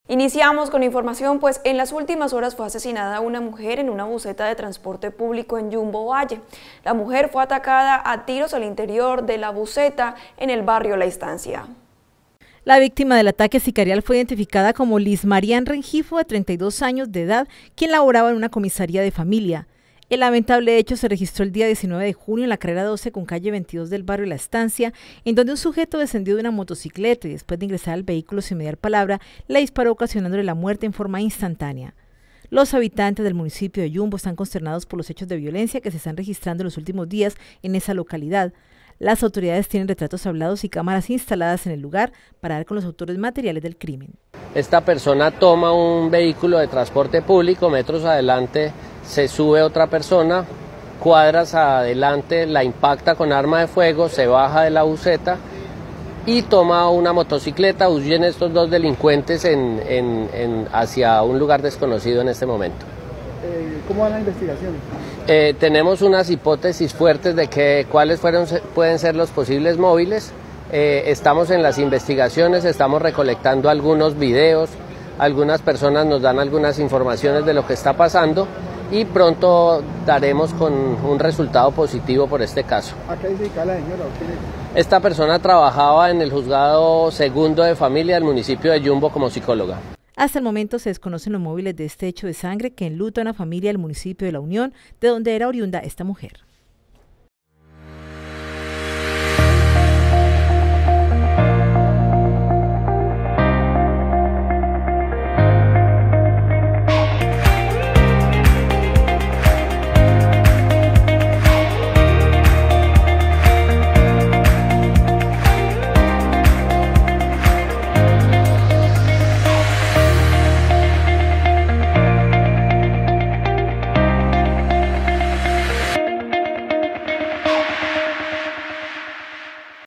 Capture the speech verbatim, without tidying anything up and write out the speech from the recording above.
Iniciamos con información, pues en las últimas horas fue asesinada una mujer en una buseta de transporte público en Yumbo Valle. La mujer fue atacada a tiros al interior de la buseta en el barrio La Estancia. La víctima del ataque sicarial fue identificada como Liz Marian Rengifo, de treinta y dos años de edad, quien laboraba en una comisaría de familia. El lamentable hecho se registró el día diecinueve de junio en la carrera doce con calle veintidós del barrio La Estancia, en donde un sujeto descendió de una motocicleta y después de ingresar al vehículo sin mediar palabra, le disparó ocasionándole la muerte en forma instantánea. Los habitantes del municipio de Yumbo están consternados por los hechos de violencia que se están registrando en los últimos días en esa localidad. Las autoridades tienen retratos hablados y cámaras instaladas en el lugar para dar con los autores materiales del crimen. Esta persona toma un vehículo de transporte público, metros adelante se sube otra persona, cuadras adelante la impacta con arma de fuego, se baja de la buseta y toma una motocicleta. Huyen estos dos delincuentes en, en, en, hacia un lugar desconocido en este momento. Eh, ¿Cómo van las investigaciones? Eh, tenemos unas hipótesis fuertes de que cuáles fueron, pueden ser los posibles móviles. Eh, estamos en las investigaciones, estamos recolectando algunos videos, algunas personas nos dan algunas informaciones de lo que está pasando y pronto daremos con un resultado positivo por este caso. ¿A qué se dedica la señora? Esta persona trabajaba en el juzgado segundo de familia del municipio de Yumbo como psicóloga. Hasta el momento se desconocen los móviles de este hecho de sangre que enluta a una familia del municipio de La Unión, de donde era oriunda esta mujer.